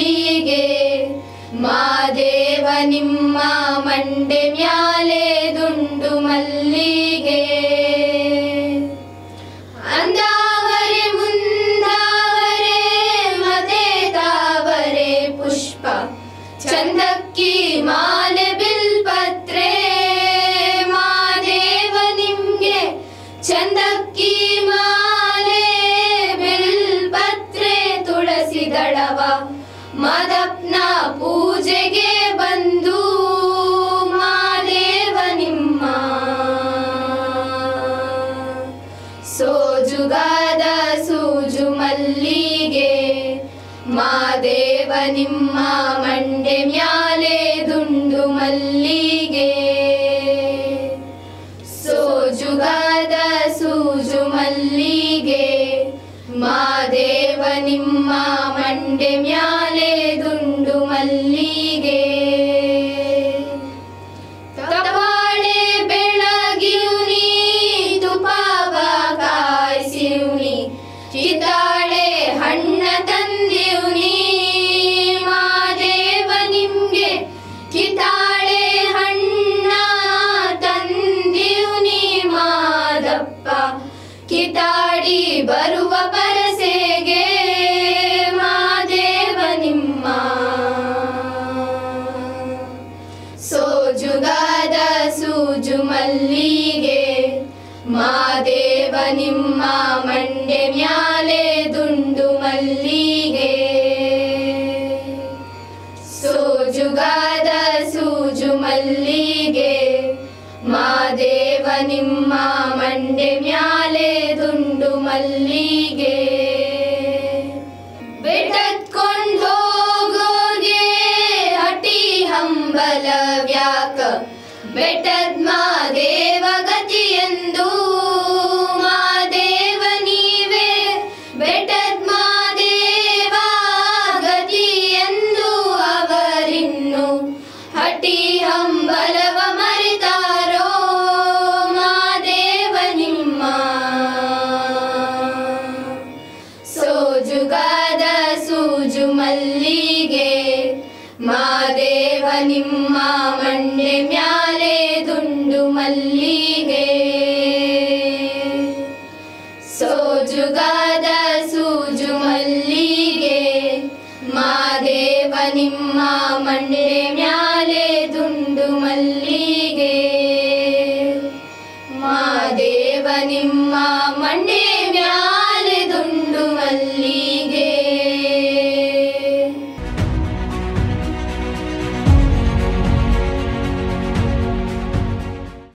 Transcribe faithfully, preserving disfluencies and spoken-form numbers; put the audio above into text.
ಮಲ್ಲಿಗೆ ಮಾದೇವ ನಿಮ್ಮ ಮಂಡೆ ಮ್ಯಾಲೆ ದುಂಡು ಮಲ್ಲಿಗೆ ಅಂದಾವರೆ ಮುಂದಾವರೆ ಮತೆ ತಾವರೆ ಪುಷ್ಪ ಚಂದಕ್ಕಿ ಮಾಲೆ ಬಿಲ್ಪತ್ರೆ ಮಾದೇವ ನಿಮ್ಗೆ ಚಂದಕ್ಕಿ ಮಾಲೆ ಬಿಲ್ಪತ್ರೆ ತುಳಸಿ ದಳವ ಮದಪ್ನ ಪೂಜೆಗೆ ಬಂದು ಮಾದೇವ ನಿಮ್ಮ ಸೋಜುಗಾದ ಸೂಜು ಮಲ್ಲಿಗೆ ಮಾದೇವ ನಿಮ್ಮ ಮಂಡೆ ಮ್ಯಾಲೆ ದುಂಡು ಮಲ್ಲಿಗೆ ಸೋಜುಗಾದ ಸೂಜು ಮಲ್ಲಿಗೆ ಮಾದೇವ ನಿಮ್ಮ ಮಂಡೆ ಮ್ಯಾಲೆ ದುಂಡು ಮಲ್ಲಿಗೆ ತಪಾಳೆ ಬೆಳಗಿಯುನಿ ತುಪಾವ ಕಾಯಿಸಿಯುನಿ ಕಿತಾಳೆ ಹಣ್ಣ ತಂದಿಯುನಿ ಮಾದೇವ ನಿಮ್ಗೆ ಕಿತಾಳೆ ಹಣ್ಣ ತಂದಿಯುನಿ ಮಾದಪ್ಪ ಕಿತಾಡಿ ಬರುವ ಪರಸೆಗೆ ಮಾದೇವ ನಿಮ್ಮ ಸೋಜುಗಾದ ಸೂಜು ಮಲ್ಲಿಗೆ ಮಾದೇವ ನಿಮ್ಮ ಮಂಡೆ ಮ್ಯಾಲೆ ದುಂಡು ಮಲ್ಲಿಗೆ ಸೋಜುಗಾದ ಸೂಜು ಮಲ್ಲಿಗೆ ಮಾದೇವ ನಿಮ್ಮ ಮಂಡೆ ಮ್ಯಾಲೆ ದುಂಡು ಮಲ್ಲಿಗೆ ಬೆಟ್ಟತ್ಕೊಂಡ್ ಹೋಗೋಗೆ ಹಟಿ ಹಂಬಲವ್ಯಾಕ ಬೆಟ್ಟದ್ ಮಾದೇವ ಗತಿಯೆಂದು ಮಾದೇವ ನೀವೇ ಬೆಟ್ಟದ್ ಮಾದೇವ ಗತಿಯೆಂದು ಅವರಿನ್ನು ಹಟಿ ಹಂಬಲವ ಮರೆತಾರೋ ಮಾದೇವ ನಿಮ್ಮ ಸೋಜುಗಾದ ಸೂಜು ಮಲ್ಲಿಗೆ ಮಾದೇವ ನಿಮ್ಮ ಮಂಡೆ ಮ್ಯಾಲೆ ದುಂಡು ಮಲ್ಲಿಗೆ ಸೋಜುಗಾದ ಸೂಜು ಮಲ್ಲಿಗೆ ಮಾದೇವ ನಿಮ್ಮ ಮಂಡೆ ಮ್ಯಾಲೆ ದುಂಡು ಮಲ್ಲಿಗೆ ಮಾದೇವ ನಿಮ್ಮ ಮಂಡೆ ಮ್ಯಾಲೆ